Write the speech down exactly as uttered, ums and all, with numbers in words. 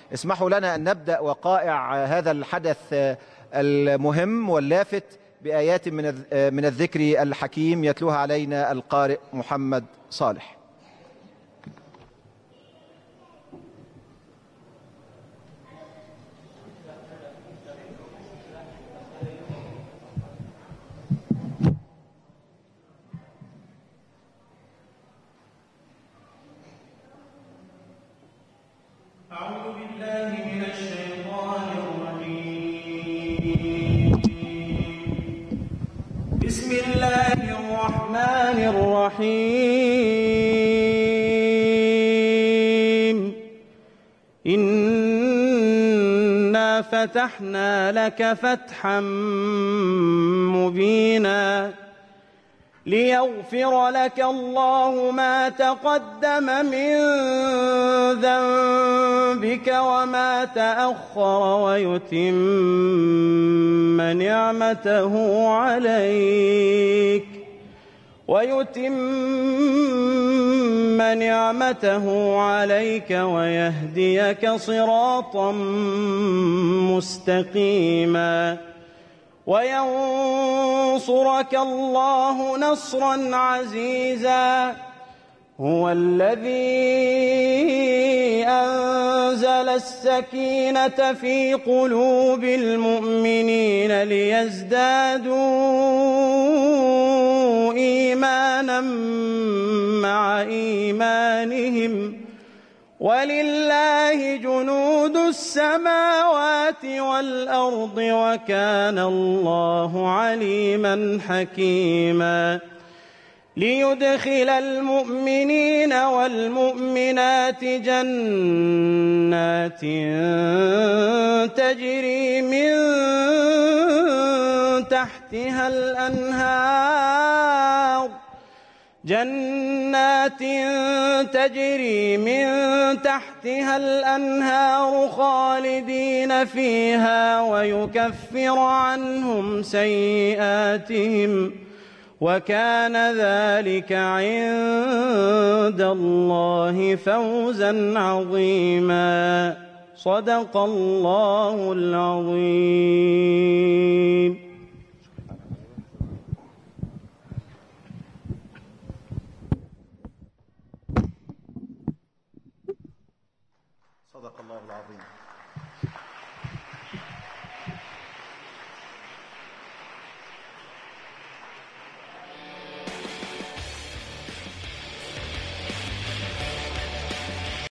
اسمحوا لنا أن نبدأ وقائع هذا الحدث المهم واللافت بآيات من الذكر الحكيم يتلوها علينا القارئ محمد صالح. أعوذ بالله من الشيطان الرجيم. بسم الله الرحمن الرحيم. إنا فتحنا لك فتحا مبينا ليغفر لك الله ما تقدم من ذنبك وما تأخر ويتم نعمته عليك ويتم نعمته عليك ويهديك صراطا مستقيما وينصرك الله نصرا عزيزا. هو الذي أنزل السكينة في قلوب المؤمنين ليزدادوا إيمانا مع إيمانهم ولله جنود السماوات والأرض وكان الله عليما حكيما. ليدخل المؤمنين والمؤمنات جنات تجري من تحتها الأنهار جنات تجري من تحتها الأنهار خالدين فيها ويكفر عنهم سيئاتهم وكان ذلك عند الله فوزا عظيما. صدق الله العظيم. صدق الله العظيم.